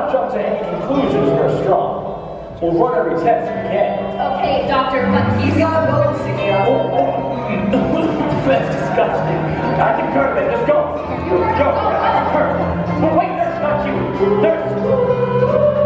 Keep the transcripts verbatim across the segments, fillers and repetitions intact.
not jump to any conclusions for a straw. We'll run every test we can. Okay, doctor, but he's gotta go and see you. Oh, oh. That's disgusting. I concur, man. Just go. Go. I concur. But wait, nurse, not you. Nurse.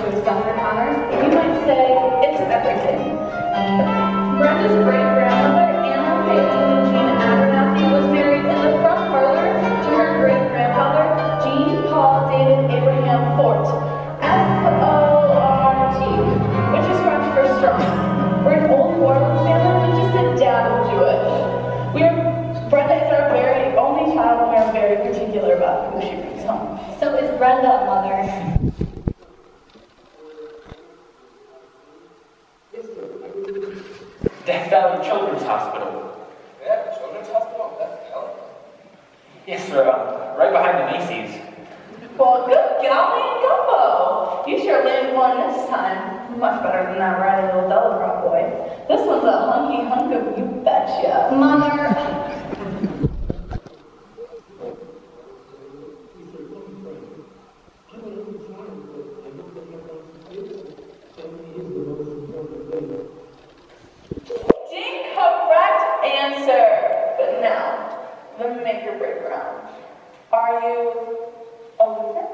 truth, Doctor Connors. You might say it's everything. Brenda's great-grandmother, Anna Peyton Jean Abernathy, was married in the front parlor to her great-grandfather, Jean Paul David Abraham Fort, F O R T, which is French for strong. We're an old New Orleans family with just a dab of Jewish. We are, Brenda is our very only child, and we are very particular about who she brings home. So is Brenda a mother? Death Valley Children's Hospital. Yeah, Children's Hospital? Death Valley? Yes, sir. Uh, right behind the Macy's. Well, good golly and gumbo. You sure landed one this time. Much better than that ratty little Delacroix boy. This one's a hunky hunk of you betcha. Mother. Incorrect answer. But now, the make or break round. Are you a Lutheran?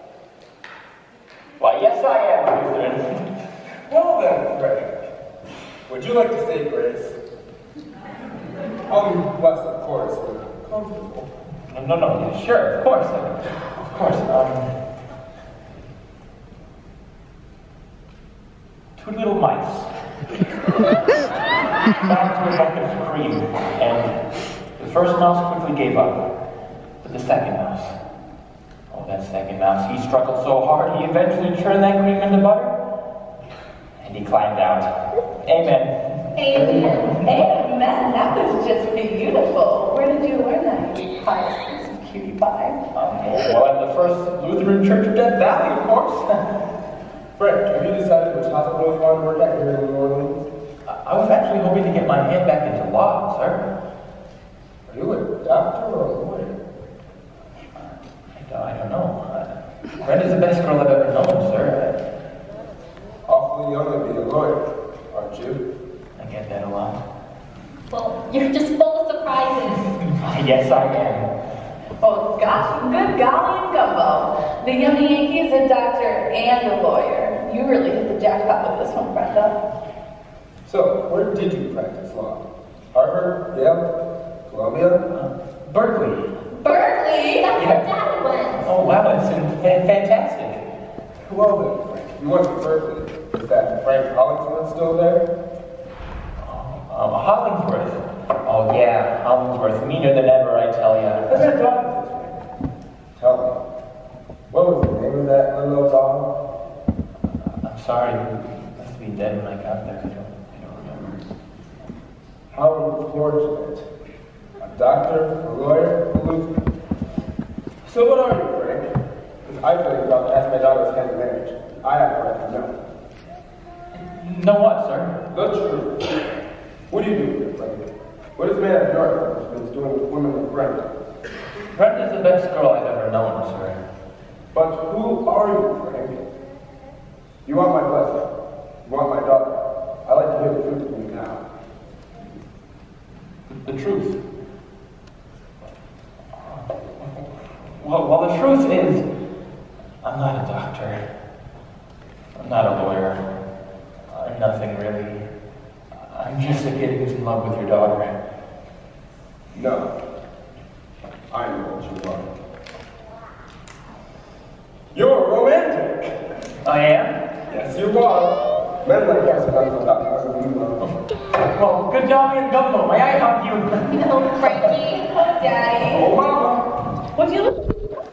Why, yes, I am a Lutheran. Well then, Frank, would you like to say grace? Unless, of course, you're comfortable. No, no, no, yeah, sure, of course. Of course. Um, two little mice found a bucket of cream, and the first mouse quickly gave up. But the second mouse, oh, that second mouse, he struggled so hard, he eventually turned that cream into butter, and he climbed out. Amen. Amen. Amen. That was just beautiful. Where did you learn that, you pious piece of cutie pie? Um, well, at the First Lutheran Church of Death Valley, of course. Frank, have you decided which hospital you want to work at here in New Orleans? I was actually hoping to get my hand back into law, sir. Are you a doctor or a lawyer? I don't, I don't know. Uh, Brenda's the best girl I've ever known, sir. Awfully young to be a lawyer, aren't you? I, I get that a lot. Well, you're just full of surprises. Yes, I am. Oh, gosh, good golly and gumbo. The Yummy Yankee is a doctor and a lawyer. You really hit the jackpot with this one, Brenda. So, where did you practice law? Harvard? Yale? Columbia? Uh, Berkeley. Berkeley? That's Yeah. where Dad went. Oh, wow, it's in- fa- fantastic. Well then, Frank, if you went to Berkeley, is that Frank Hollingsworth still there? Um, Hollingsworth. Oh, yeah, Hollingsworth. Meaner than ever, I tell ya. What's that dog of his, Frank? Tell me, what was the name of that little dog? I'm sorry, he must be dead when I got there. I don't, I don't remember. How unfortunate. A doctor, a lawyer, a Lutheran. So what are you, Frank? Because I feel like you're about to ask my daughter's hand in marriage. I have a right to know. Know what, sir? The truth. What do you do here, Frank? What is man of your husband doing with women like Brenda? Brenda's the best girl I've ever known, sir. But who are you, Frank? You want my blessing. You want my daughter. I like to hear the truth from you now. The, the truth. Well, well, the truth is, I'm not a doctor. I'm not a lawyer. I'm nothing really. I'm just a kid who's in love with your daughter. No. I know what you are. You're romantic. I am? Yes, you are. Men like us are not about to you love. Well, good golly and gumbo. May I hug you? No, Frankie. Oh, Daddy. Oh, Mama. Would you look?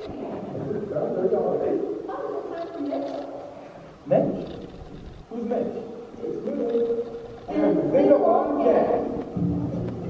Mitch? Who's Mitch? It's me. And the big one, yeah.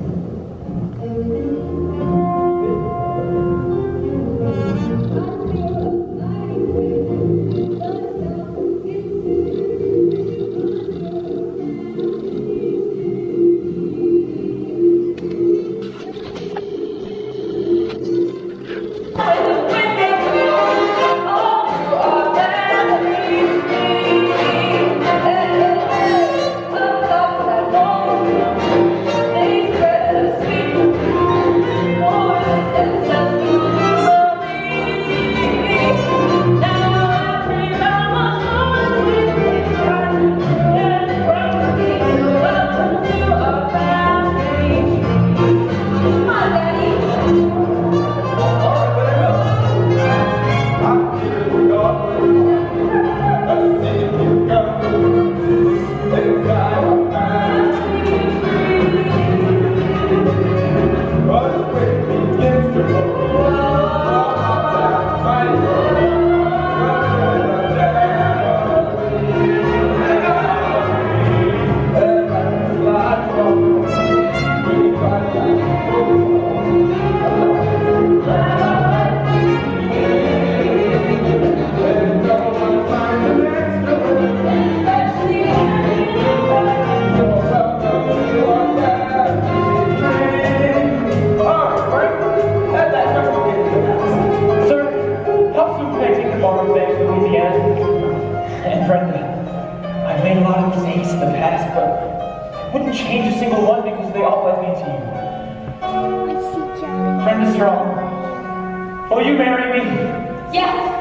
wouldn't change a single one because they all led me to you. I see, Daddy. Brenda Strong, will you marry me? Yes,